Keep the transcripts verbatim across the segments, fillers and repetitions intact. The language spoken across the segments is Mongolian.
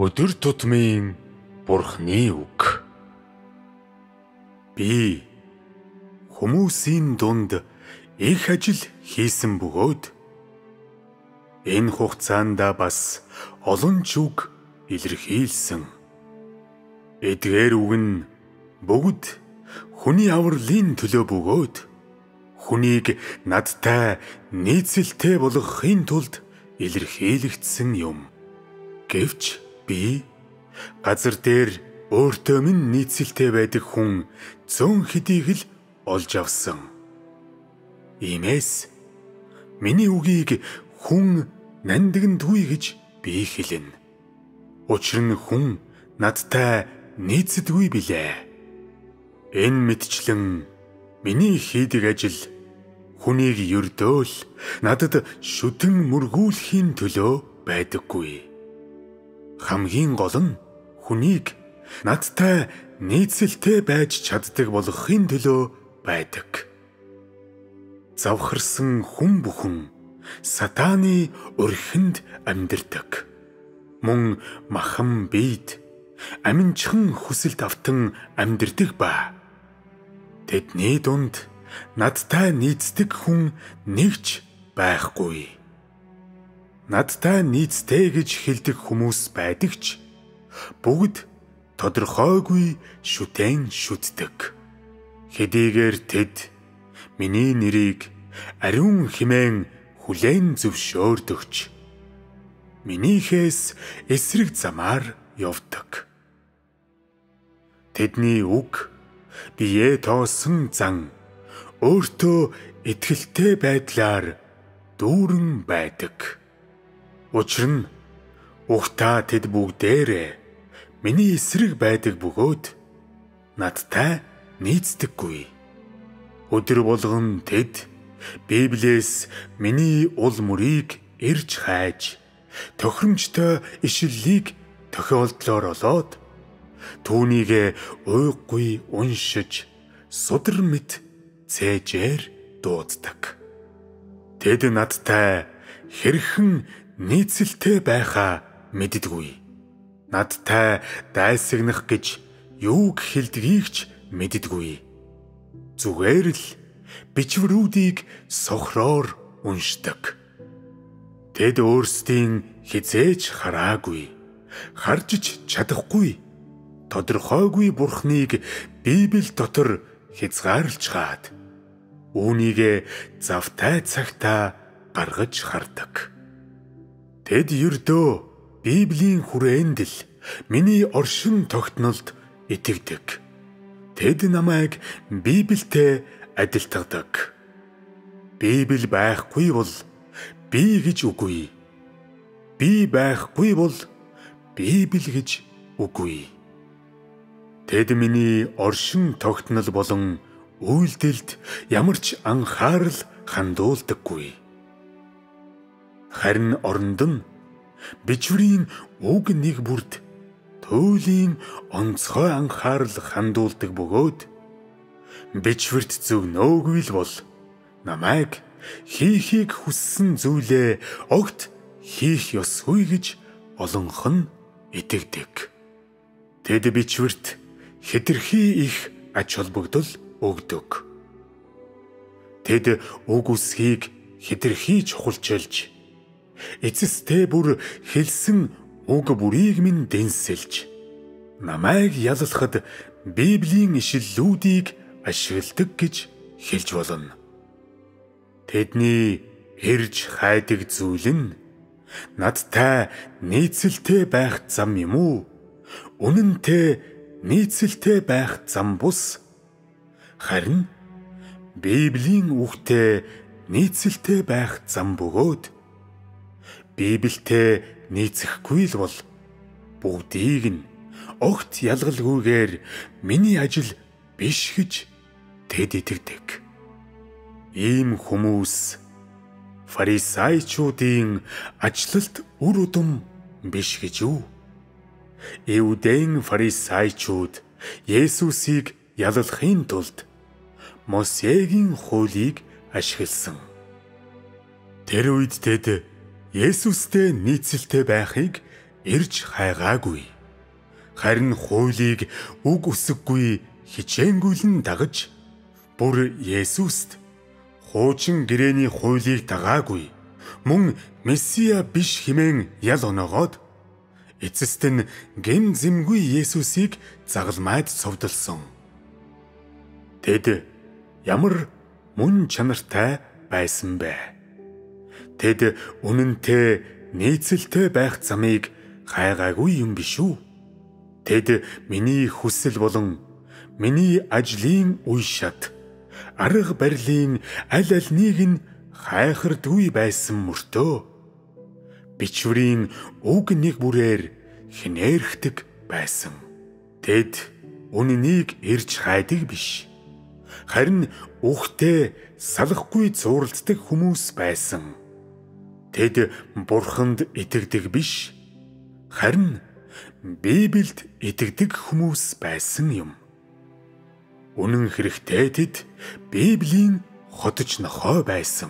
Өдөр тутмын Бурхны үг. Би хүмүүсийн дунд их ажил хийсэн бөгөөд энэ хугацаанд бас олон ч үг илэрхийлсэн. Эдгээр үг нь бүгд хүний авралын төлөө бөгөөд хүнийг надтай нийцэлтэй болгохын тулд илэрхийлэгдсэн юм. Гэвч би газар дээр өөртөө минь нийцэлтэй байдаг хүн зөөн хэдийг л олж авсан. Иймээс миний үгийг хүн нандиндгүй гэж би хэлнэ. Учир нь хүн надтай нийцдэггүй билээ. Энэ мэтчлэн миний хийдэг ажил хүнийг ердөөл надад шүтэн мөргүүлэхийн төлөө байдаггүй. Хамгийн гол нь хүнийг надтай нийцэлтэй байж чаддаг болгохын төлөө байдаг. Завхарсан хүн бүхэн сатааны өрхөнд амьдардаг. Мөн махан биед аминчхан хүсэлт автан амьдардаг ба тэдний дунд надтай нийцдэг хүн нэгч байхгүй. Надтай нийцтэй гэж хэлдэг хүмүүс байдаг ч бүгд тодорхойгүй шүтэн шүтдэг. Хэдийгээр тэд миний нэрийг ариун хэмээн хүлээн зөвшөөрдөгч минийхээс эсрэг замаар явдаг. Тэдний үг бие тоосон зан өөртөө итгэлтэй байдлаар дүүрэн байдаг. Учир нь ухтаа тэд бүгдээрээ миний эсрэг байдаг бөгөөд надтай нийцдэггүй. Өдөр болгон тэд Библиэс миний ул мөрийг ирж хайж тохиромжтой ишлэлийг тохиолдлоор олоод түүнийг уйггүй уншиж судар мэт цээжээр дууддаг. Тэд надтай хэрхэн нийцэлтэй байхаа мэддэггүй. Надтай дайсагнах гэж юуг хэлдгийг ч мэддэггүй. Зүгээр л бичвэрүүдийг сохроор уншдаг. Тэд өөрсдийн хизээж хараагүй, харж ч чадахгүй тодорхойгүй Бурхныг Библи дотор хязгаарлаж хаад үүнийг завтай цагтаа гаргаж хардаг. Тэд ердөө Библийн хүрээнд л миний оршин тогтнолд итгэдэг. Тэд намайг Библиэд адилтгадаг. Библи байхгүй бол би гэж үгүй. Би байхгүй бол Библи гэж үгүй. Тэд миний оршин тогтнол болон үйлдэлд ямар ч анхаарал хандуулдаггүй. Харин оронд нь бичвэрийн үг нэг бүрд туйлын онцгой анхаарал хандуулдаг бөгөөд бичвэрт зөвнөөгүй л бол намайг хийхийг хүссэн зүйлээ огт хийх ёсгүй гэж олонх нь итгэдэг. Тэд бичвэрт хэтэрхий их ач холбогдол өгдөг. Тэд үг үсгийг хэтэрхий чухалчилж эцэстээ бүр хэлсэн үг бүрийг минь дэнсэлж намайг яллахад Библийн ишлэлүүдийг ашигладаг гэж хэлж болно. Тэдний ирж хайдаг зүйл нь надтай нийцэлтэй байх зам юм уу? Үнэнтэй нийцэлтэй байх зам бус. Харин Библийн үгтэй нийцэлтэй байх зам бөгөөд Библиэд нийцэхгүй л бол бүгдийг нь огт ялгалгүйгээр миний ажил биш гэж тэд итгэдэг. Ийм хүмүүс фарисеучуудын ажлалт үр удам биш гэж юу? Иудейн фарисеучуд Есүсийг яллахын тулд Мосегийн хуулийг ашигласан. Тэр үед тэд Есүстэй нийцэлтэй байхыг ирж хайгаагүй. Харин хуулийг үг үсэггүй хичээнгүйлэн дагаж бүр Есүст хуучин гэрээний хуулийг дагаагүй мөн Месиа биш хэмээн ял оноогоод эцэст нь гэм зэмгүй Есүсийг загалмайд цовдлсон. Тэд ямар мөн чанартай байсан бэ? Тэд үнэнтэй нийцэлтэй байх замыг хайгаагүй юм биш үү? Тэд миний хүсэл болон миний ажлын үе шат, арга барилын аль альнийг нь хайхардгүй байсан мөртөө бичвэрийн уг нэг бүрээр хинээрхдэг байсан. Тэд үнэнийг ирж хайдаг биш. Харин үхтэй салахгүй зууралддаг хүмүүс байсан. Тэд бурханд итгэдэг биш. Харин Библиэд итгэдэг хүмүүс байсан юм. Үнэн хэрэгтээ тэд Библийн хотож нохой байсан.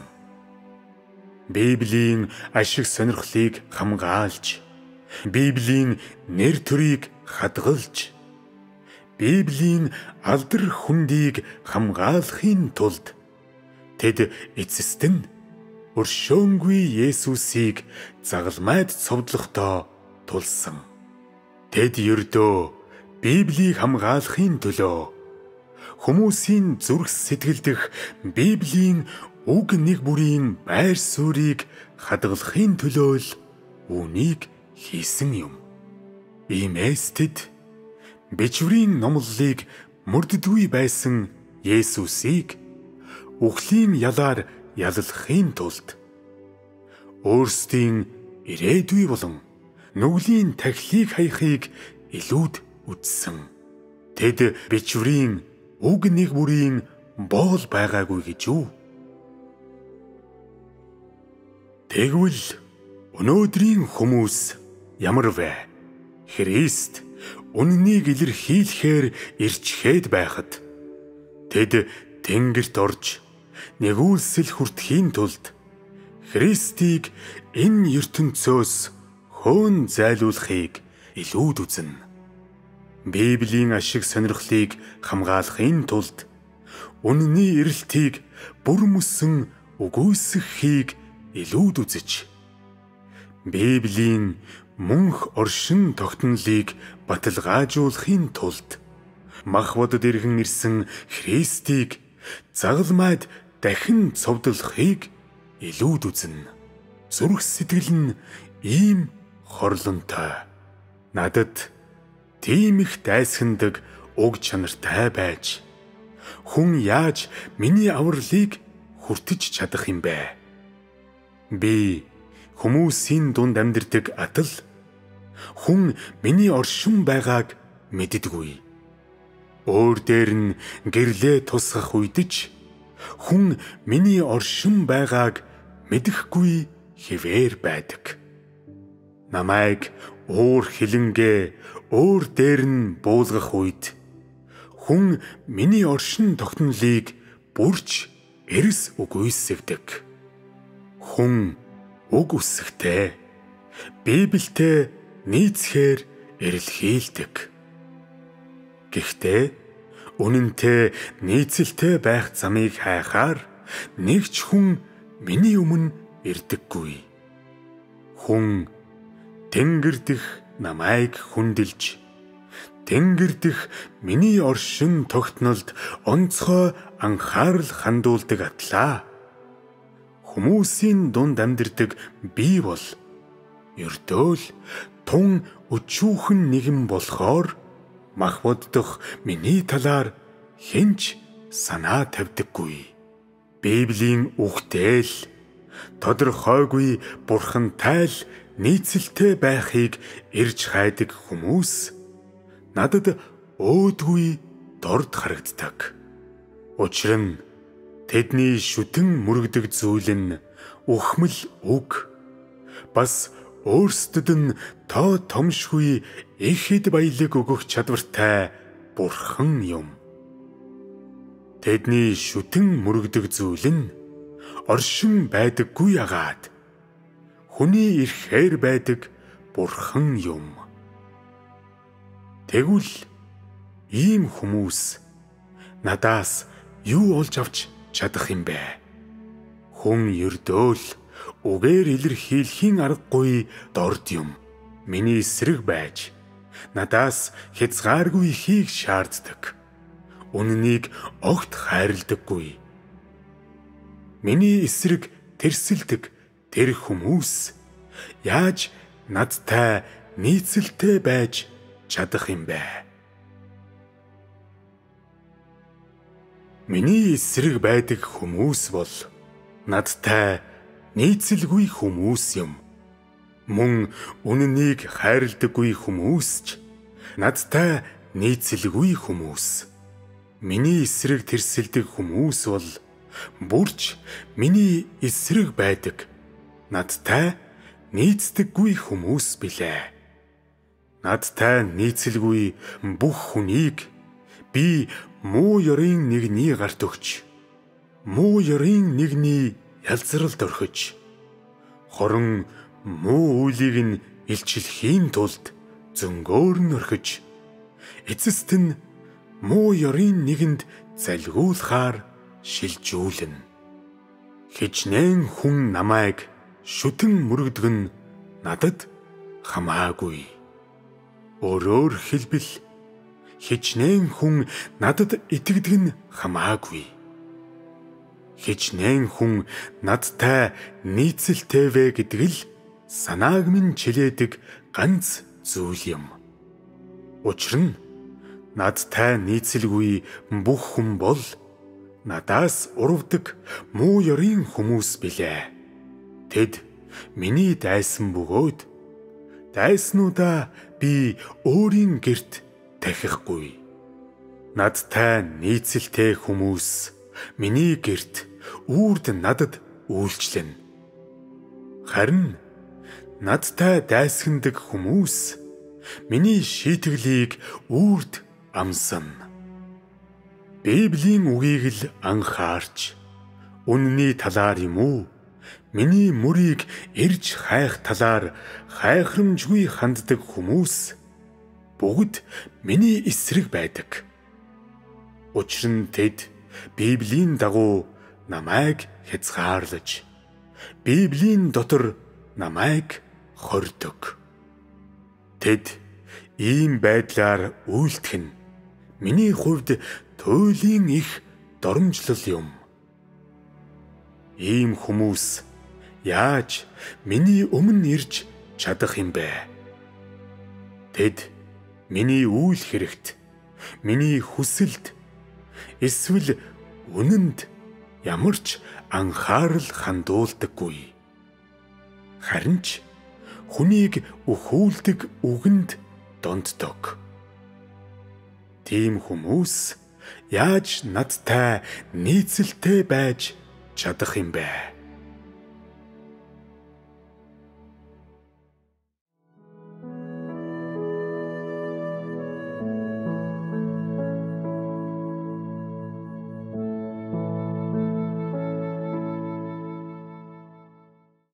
Библийн ашиг сонирхлыг хамгаалж, Библийн нэр төрийг хадгалж, Библийн алдар хүндийг хамгаалахын тулд тэд эцэст нь өршөөнгүй Есүсийг загалмайд цовдлохдоо тулсан. Тэд ердөө Библийг хамгаалахын төлөө хүмүүсийн зүрх сэтгэлдэх Библийн уг нэг бүрийн байр суурийг хадгалахын төлөө л үүнийг хийсэн юм. Иймээс тэд бичвэрийн номлолыг мөрддгүй байсан Есүсийг үхлийн ялаар яллахын тулд өөрсдийн ирээдүй болон нүглийн тахилыг хаяхыг илүүд үзсэн. Тэд бичвэрийн уг нэг бүрийн боол байгаагүй гэж үү? Тэгвэл өнөөдрийн хүмүүс ямар вэ? Христ үннийг илэрхийлэхээр ирчхээд байхад тэд тэнгэрт орж нэгүүлсэл хүртэхийн тулд Христийг энэ ертөнцөөс хөөн зайлуулахыг илүүд үзнэ. Библийн ашиг сонирхлыг хамгаалахын тулд үнний эрэлтийг бүр мөсөн үгүйсэхийг илүүд үзэж, Библийн мөнх оршин тогтнолыг баталгаажуулахын тулд махбодод иргэн ирсэн Христийг загалмайд дахин цовдлохыг илүүд үзнэ. Зүрх сэтгэл нь ийм хорлонтой. Надад тийм их дайсхандаг уг чанартай байж хүн яаж миний авралыг хүртэж чадах юм бэ? Би хүмүүсийн дунд амьдардаг атал хүн миний оршин байгааг мэддэггүй. Өөр дээр нь гэрлээ тусгах үедч хүн миний оршин байгааг мэдэхгүй хэвээр байдаг. Намайг уур хилэнгээ өөр дээр нь буулгах үед хүн миний оршин тогтнолыг бүрч эрс үгүйсгдэг. Хүн уг үсгтэй Библиэд нийцхээр эрэлхийлдэг. Гэхдээ үнэнтэй нийцэлтэй байх замыг хайхаар нэг ч хүн миний өмнө ирдэггүй. Хүн тэнгэр дэх намайг хүндэлж, тэнгэр дэх миний оршин тогтнолд онцгой анхаарал хандуулдаг атлаа. Хүмүүсийн дунд амьдардаг би бол ердөө л тун өчүүхэн нэгэн болохоор махбоддох миний талаар хинч санаа тавьдаггүй. Библийн үгтэй л тодорхойгүй бурхантай л нийцэлтэй байхыг ирж хайдаг хүмүүс надад өөдгүй дорд харагддаг. Учир нь тэдний шүтэн мөрөгдөг зүйл нь үхмэл үг. Бас өөрсдөд нь тоо томшгүй их хэд баялаг өгөх чадвартай бурхан юм. Тэдний шүтэн мөрөгдөг зүйл нь оршин байдаггүй агаад хүний ирэхээр байдаг Бурхан юм. Тэгвэл ийм хүмүүс надаас юу олж авч чадах юм бэ? Хүн ердөөл үгээр илэрхийлэхийн аргагүй дорд юм. Миний эсрэг байж надаас хязгааргүй ихийг шаарддаг. Үнэнийг огт хайрладаггүй. Миний эсрэг тэрсэлдэг тэр хүмүүс яаж надтай нийцэлтэй байж чадах юм бэ? Миний эсрэг байдаг хүмүүс бол надтай нийцэлгүй хүмүүс юм. Мөн үнэнийг хайрладаггүй хүмүүс ч надтай нийцэлгүй хүмүүс. Миний эсрэг тэрсэлдэг хүмүүс бол бүрч миний эсрэг байдаг надтай нийцдэггүй хүмүүс билээ. Надтай нийцэлгүй бүх хүнийг би муу ёрын нэгний гарт өгч, муу ёрын нэгний ялзралд орхиж, хорон муу үйлийг нь илчлэхийн тулд зөнгөөр нь орхиж, эцэст нь муу ёрын нэгэнд залгиулахаар шилжүүлнэ. Хичнээн хүн намайг шүтэн мөрөгдөг нь надад хамаагүй. Өөрөөр хэлбэл хичнээн хүн надад итгэдэг нь хамаагүй. Хичнээн хүн надтай нийцэлтэй вэ гэдэг л санааг минь чилээдэг ганц зүйл юм. Учир нь надтай нийцэлгүй бүх хүн бол надаас урвдаг муу ёрын хүмүүс билээ. Тэд миний дайсан бөгөөд дайснуудаа би өөрийн гэрт тахихгүй. Надтай нийцэлтэй хүмүүс миний гэрт үрд надад үйлчлэнэ. Харин надтай дайсагдаг хүмүүс миний шийтгэлийг үрд амсана. Библийн үгийг л анхаарч үнний талаар юм уу? Миний мөрийг ирж хайх талаар хайхрамжгүй ханддаг хүмүүс бүгд миний эсрэг байдаг. Учир нь тэд Библийн дагуу намайг хязгаарлаж, Библийн дотор намайг хордог. Тэд ийм байдлаар үйлдэх нь миний хувьд туйлын их доромжлол юм. Ийм хүмүүс яаж миний өмнө ирж чадах юм бэ? Тэд миний үйл хэрэгт, миний хүсэлд, эсвэл үнэнд ямар ч анхаарал хандуулдаггүй. Харин ч хүнийг өхүүлдэг үгэнд донтдог. Тийм хүмүүс яаж надтай нийцэлтэй байж чадах юм бэ?